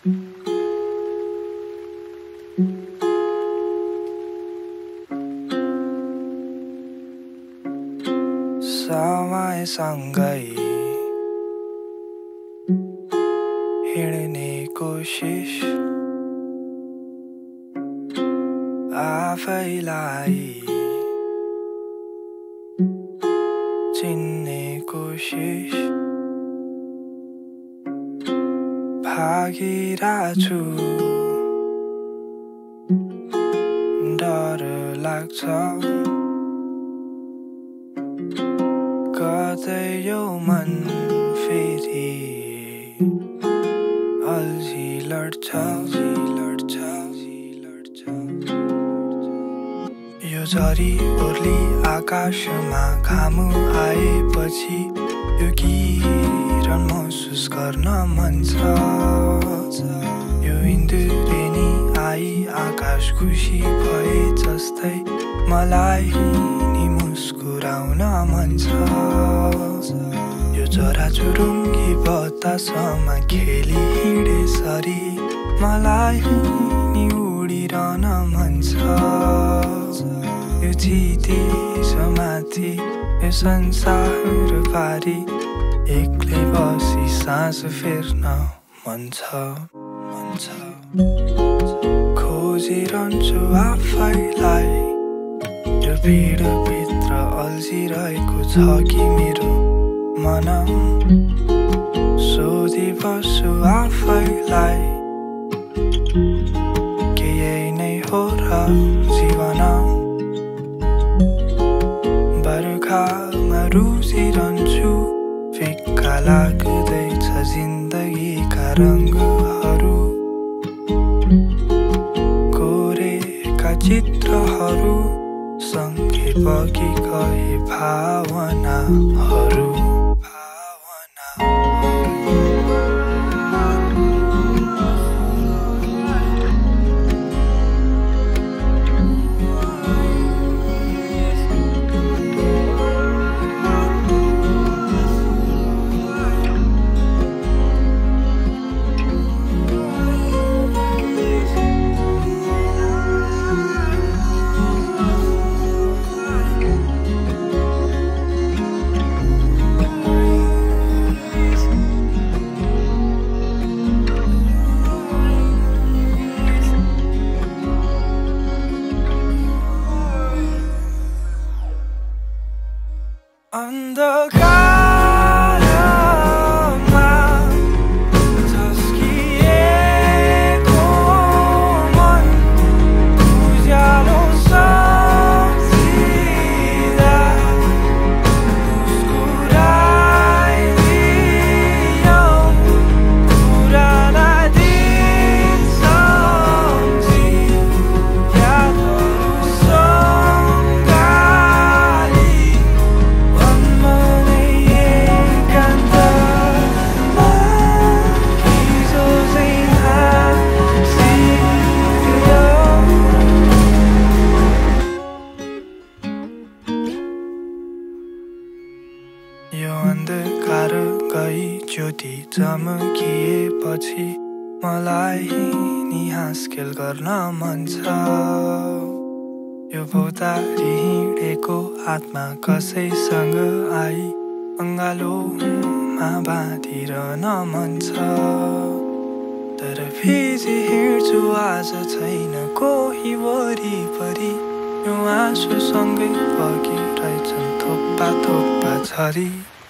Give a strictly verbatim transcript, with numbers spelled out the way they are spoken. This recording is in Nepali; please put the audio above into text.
समयसँगै हिँड्ने कोसिस आफैलाई चिन्ने कोसिस भागिरहेछु डर लाग्छ कतै यो मन फेरि अल्झी लड्छ लड्छ लड्छ यो झरी ओर्ली आकाशमा घाम आएपछि यो किरण महसुस गर्न मन छ यो इन्द्रेणी आई आकाश खुसी भए जस्तै मलाई नि मुस्कुराउन मन छ यो चराचुरुङ्गी बतासमा खेली हिँडेसरी मलाई नि उडिरहन मन छ यो चिती समाथि यो संसार पारी एक्लै बसी सास फेर्न मन छ मन छ खोजिरहन्छु आफैलाई यो भिडभित्र अल्झिरहेको छ कि मेरो मन सोधिबस्छु आफैलाई के यही नै हो र जीवन बर्खामा रुचिरहन्छु फिक्का लाग्दैछ जिन्दगीका रङ्गहरू कोरेका चित्रहरू सँगै बगी गए भावनाहरू अन्धकारमा झस्किएको मन उज्यालो सम्झिँदा मुस्कुराइदियो पुराना दिन सम्झी यादहरू सँगाली यो अन्धकार गई ज्योति चम्किएपछि मलाई नि हाँसखेल गर्न मन छ यो भौतारी हिँडेको आत्मा कसैसँग आई अङ्गालोमा बाँधिरहन मन छ तर भिजी हिँड्छु आज छैन कोही वरिपरि यो आँसुसँगै बगिरहेछन् थोप्पा थोप्पा झरी